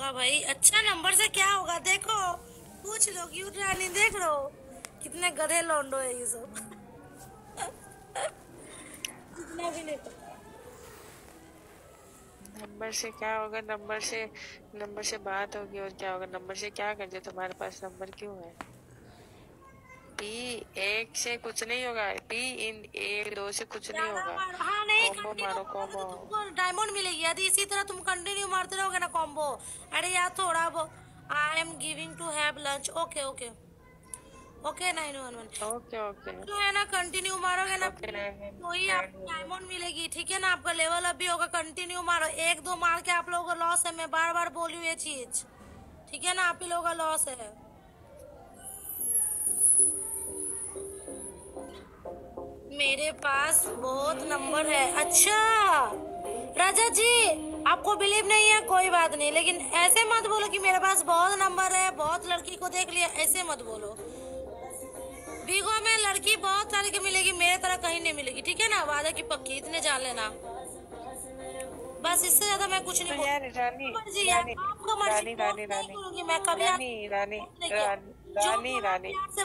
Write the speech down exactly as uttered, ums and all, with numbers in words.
होगा भाई, अच्छा नंबर से क्या होगा देखो, पूछ लो क्यूट रानी, देख लो कितने गधे लौंडो है ये सब। इतना भी नहीं पता। नंबर से क्या होगा? नंबर से नंबर से बात होगी और क्या होगा? नंबर से क्या करते? तुम्हारे पास नंबर क्यों है? पी एक से कुछ नहीं होगा। पी इन एक दो से कुछ नहीं ज्यादा होगा। मारो, हाँ नहीं कॉम्बो कंटिन्यू मारो, मारोगे तो कॉम्बो। तुमको डायमंड मिलेगी, यदि इसी तरह तुम कंटिन्यू मारते रहोगे ना कॉम्बो। अरे यार थोड़ा वो, I am giving to have lunch, okay okay okay nine one one. Okay okay जो है ना कंटिन्यू मारोगे ना ओके। फिर नाइन तो ही आपको नाइन डायमंड मिलेगी, ठीक है ना, आपका लेवल अप भी होगा। कंटिन्यू मारो, एक दो मार के आप लोगों का लॉस है, मैं बार बार बोलूँ ये चीज, ठीक है ना, आप ही लोगों का लॉस है। मेरे पास बहुत नंबर है। अच्छा राजा जी, आपको बिलीव नहीं है कोई बात नहीं, लेकिन ऐसे मत बोलो कि मेरे पास बहुत नंबर है, बहुत लड़की को देख लिया, ऐसे मत बोलो। बीगो में लड़की बहुत सारी की मिलेगी, मेरे तरह कहीं नहीं मिलेगी, ठीक है ना, वादा की पक्की, इतने जान लेना। बस इससे ज्यादा मैं कुछ नहीं तो बोल, यार रानी, मर्जी यार, रानी आपका मर्जी, रानी फोर्स रानी नहीं रानी करूंगी मैं कभी, रानी आपको रानी फोर्स नहीं किया। रानी जो रानी बोला रानी प्यार से